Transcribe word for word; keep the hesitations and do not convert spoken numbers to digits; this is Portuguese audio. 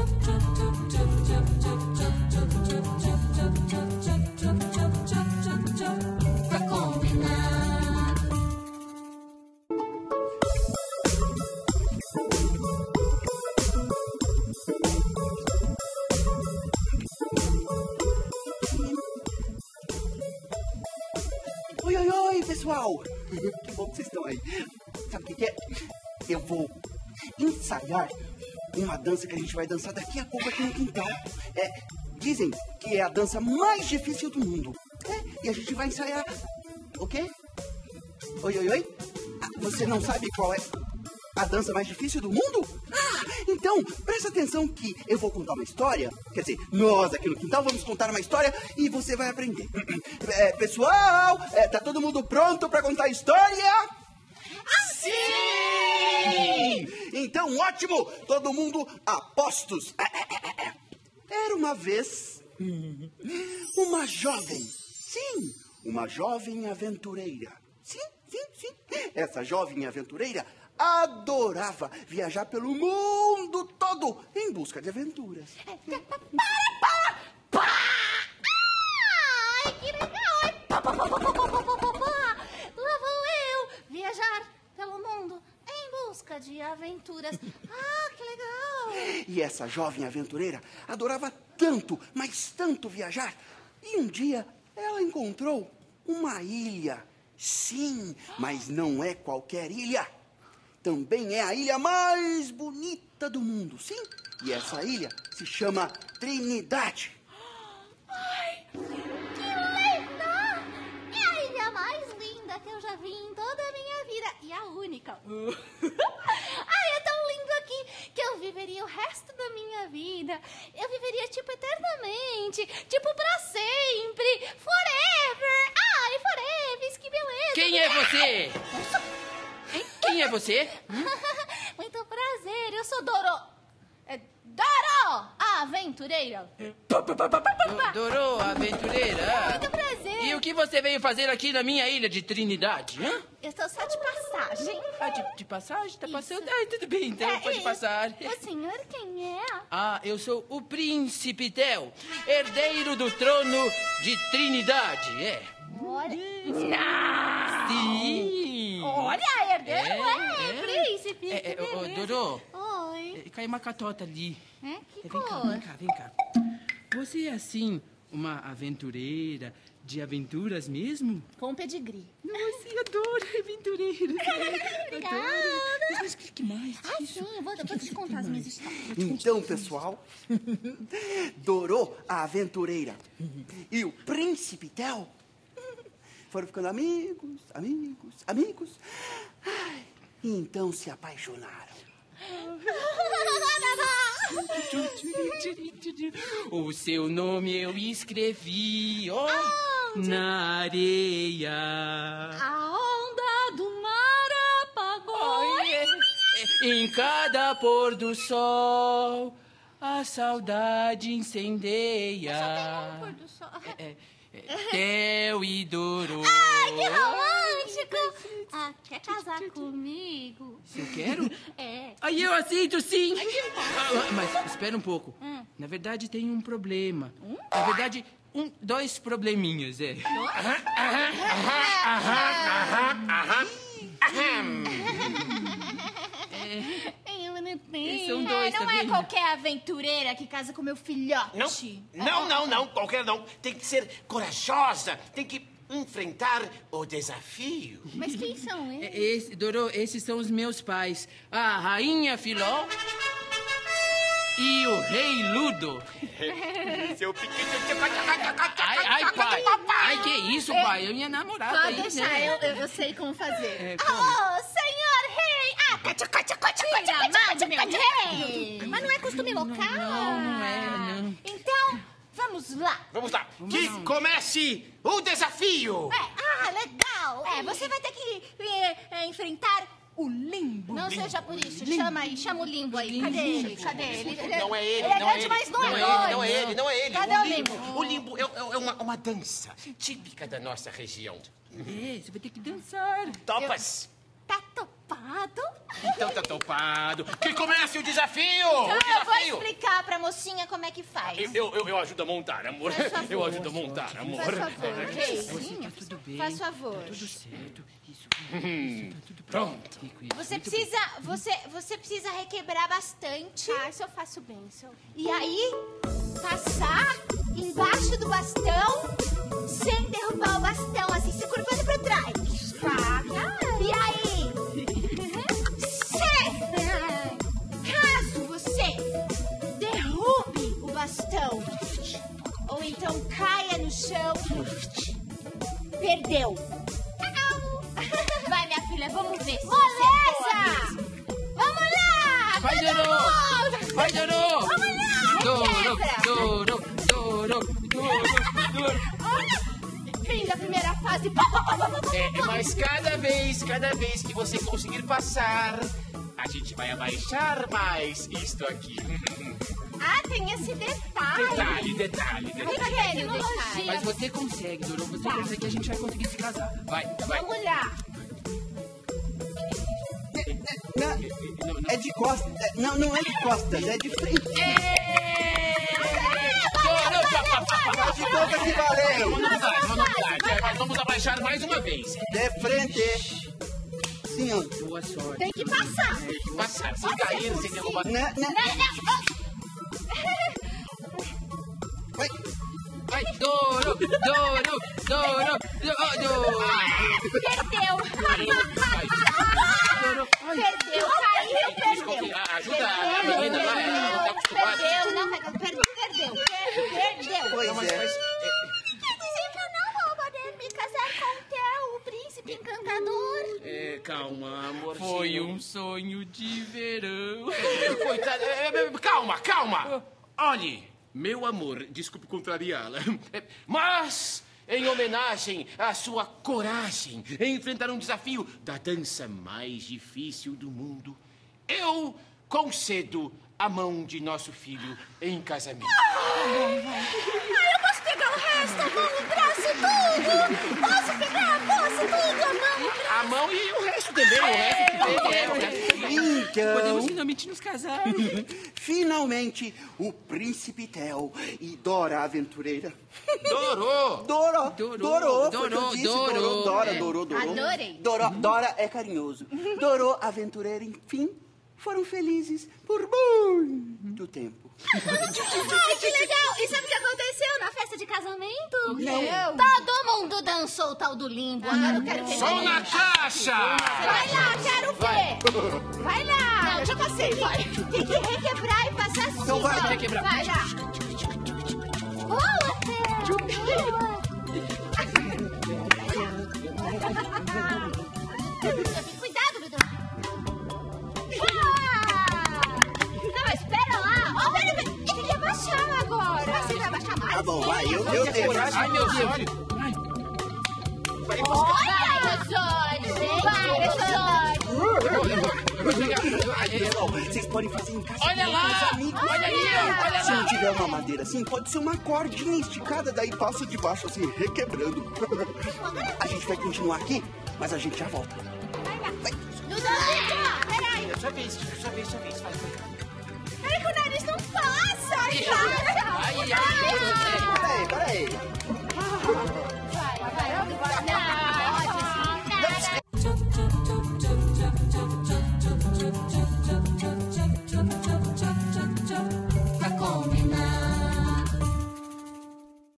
Oi, oi, oi, pessoal! Que bom que vocês estão aí. Sabe o que que é? Eu vou ensaiar uma dança que a gente vai dançar daqui a pouco aqui no quintal. É, dizem que é a dança mais difícil do mundo. É, e a gente vai ensaiar... O quê? Oi, oi, oi? Ah, você não sabe qual é a dança mais difícil do mundo? Ah, então, presta atenção que eu vou contar uma história. Quer dizer, nós aqui no quintal vamos contar uma história e você vai aprender. É, pessoal, é, tá todo mundo pronto para contar a história? Sim! Então, ótimo! Todo mundo a postos. Era uma vez uma jovem, sim, uma jovem aventureira. Sim, sim, sim. Essa jovem aventureira adorava viajar pelo mundo todo em busca de aventuras. Para, para, para! Ai, que legal! Pá, pá, pá, pá, pá, pá, pá, pá, pá. Lá vou eu viajar pelo mundo em busca de aventuras. Ah, que legal! E essa jovem aventureira adorava tanto, mas tanto viajar. E um dia ela encontrou uma ilha. Sim, mas não é qualquer ilha. Também é a ilha mais bonita do mundo, sim. E essa ilha se chama Trinidade. Ai, que linda! É a ilha mais linda que eu já vi em toda a minha vida. E a única. Ai, é tão lindo aqui que eu viveria o resto da minha vida. Eu viveria, tipo, eternamente. Tipo, pra sempre. Forever. Ai, forever, que beleza. Quem é você? Quem é você? Hum? Muito prazer, eu sou Doro. É Doro, a aventureira. Do- Dorô, aventureira. Muito prazer. E o que você veio fazer aqui na minha ilha de Trinidade? Hã? Eu estou só de passagem. Ah, de, de passagem? Tá Isso. passando? Ah, tudo bem, então É, pode e- passar. O senhor quem é? Ah, eu sou o Príncipe Tel, herdeiro do trono de Trinidade, é. Olha. Não. Sim. Olha, herdeiro, É, é, é. príncipe. É, que é, ô, ô, beleza. Dorô. Oi. É, caiu uma catota ali. É, que É, vem cá, cor? vem cá, vem cá. Você é, assim, uma aventureira de aventuras mesmo? Com pedigree. Nossa, eu adoro aventureiros. Obrigada. Adoro. Mas o que mais? Ah, Isso. sim, eu vou, eu vou te contar as minhas histórias. Então, pessoal, Dorô, a aventureira, e o Príncipe Tel foram ficando amigos, amigos, amigos. Ai, e então se apaixonaram. O seu nome eu escrevi, ó, na areia. A onda do mar apagou. Ai, é, é, em cada pôr do sol, a saudade incendeia. Só tem um pôr do sol. É, é, Tel e Dorô. Ai, que romântico! Ah, quer casar comigo? Se eu quero? É. Aí eu aceito, sim. Ah, mas espera um pouco. Hum. Na verdade, tem um problema. Na verdade, um, dois probleminhas, é. Eu não tenho. São dois, É, não tá é vendo? qualquer aventureira que casa com meu filhote. Não, não, não, não, qualquer não. Tem que ser corajosa, tem que enfrentar o desafio. Mas quem são eles? É, Esse, Dorô, esses são os meus pais. A rainha Filó e o rei Ludo. Seu pequeno... Ai, ai, pai. Ai, que isso, pai? É minha namorada. Pode aí, deixar, né? eu, eu, eu sei como fazer. É, como? Oh, senhor rei! Ah, cacha, cacha, cacha, cacha, cacha, meu rei! Mas não é costume local? não, não é, não. Então, vamos lá. Vamos lá, que comece o desafio. É, ah, legal! É, você vai ter que é, é, enfrentar o limbo. Não seja por isso, chama aí, chama o limbo aí. Cadê ele? Cadê ele? Não é ele, Ele é não é grande, ele. mas não, Não é é ele, doido. não é ele, não é ele. Cadê o limbo? O limbo é, é uma, uma dança típica da nossa região. É, você vai ter que dançar. Topas? Tá topado? Então tá topado. Que comece o desafio! Então o eu vou desafio! explicar pra mocinha como é que faz. Eu, eu, eu ajudo a montar, amor. Faz favor. Eu ajudo a montar, amor. Faz favor, Rei. Você tá tudo bem. Faz favor. Tudo certo. Isso. Hum, Tá tudo bem. pronto. Fico isso. Você Muito precisa, você, você precisa requebrar bastante. Ah, isso eu faço bem, isso eu... E aí, passar embaixo do bastão, sem derrubar o bastão, assim, se curvando pra trás. Tá? E aí, se, caso você derrube o bastão, ou então caia no chão, perdeu. Vai, minha filha, vamos ver se Moleza! Vamos lá! Vai, Dorô! Vai, Dorô! Vamos lá! Dorô, Quebra! Dorô, Dorô, Dorô, Dorô. Fim da primeira fase. Pá, pá, pá, pá, pá, pá. É, mas cada vez, cada vez que você conseguir passar, a gente vai abaixar mais isto aqui. Ah, tem esse detalhe. Detalhe, detalhe, detalhe. Tecnologia. Mas você consegue, Dorô. Você consegue, a gente vai conseguir se casar. Vai, vai. Vamos lá. Não, é de costas. É, Não, não é de costas, é de frente. Dorô, pá, pá, pá, pá. De conta que valeu. Novidade, uma novidade. É, mas vamos abaixar mais uma vez. De frente. Sim, ó. Boa sorte. Tem que passar. Passar, sem cair, sem derrubar. Né, né. Vai. Vai, Dorô, Dorô, Dorô, Dorô. Perdeu. Dorô. Ai, Perdeu, caiu, perdeu. Ajuda a menina lá, ela não tá acostumada. Perdeu, não, perdeu, perdeu. Perdeu. Pois Mas, é. mas, Quer dizer que eu não vou poder me casar com o Theo, o príncipe encantador? é, é, calma, amor. Foi um sonho de verão. Coitada, é, é, calma, calma. Olhe, meu amor, desculpe contrariá-la, é, mas em homenagem à sua coragem em enfrentar um desafio da dança mais difícil do mundo, eu concedo a mão de nosso filho em casamento. Ah, eu posso pegar o resto, a mão, o braço, tudo. Posso pegar a bolsa, tudo, a mão, o braço. A mão e o resto também, o resto que tem, é, o resto que tem. Então, Podemos finalmente nos casar. finalmente, o príncipe Theo e Dora Aventureira. Dorô! Doró, Dorô, Dorô, foi o que eu Dorô, disse, Dorô. Dorô, Dora, É. Dorô, Dorô. Adorei. Doró, Dora é carinhoso. Dorô Aventureira, enfim, foram felizes por muito tempo. Ai, que legal. E sabe o que aconteceu na festa de casamento? Não. Todo mundo dançou o tal do limbo. Agora eu quero ver. Som na caixa! Vai lá, quero ver. Vai lá. Não, eu já passei, vai. Tem que requebrar e passar assim. Então vai, ó. requebrar. Vai lá. Boa, Cuidado, Dudu. Não, mas espera lá. Ó, pera, pera. Tem que abaixar agora. Você vai abaixar mais? Tá bom, vai, eu, eu deixo. Ai, meu Deus. Ai, Olha os olhos, gente. Vai, os olhos. Pessoal, vocês podem fazer em casa. Olha lá, com os amigos. olha ali, olha Se não lá. tiver uma madeira assim, pode ser uma cordinha esticada, daí passa de baixo assim, requebrando. A gente vai continuar aqui, mas a gente já volta. Dudu, peraí. Sua vez, sua vez, sua vez, vai, vai. Peraí que o nariz não passa. Ai, passa. ai, ai. Peraí, peraí. Vai, vai, vai. Não, Pra combinar.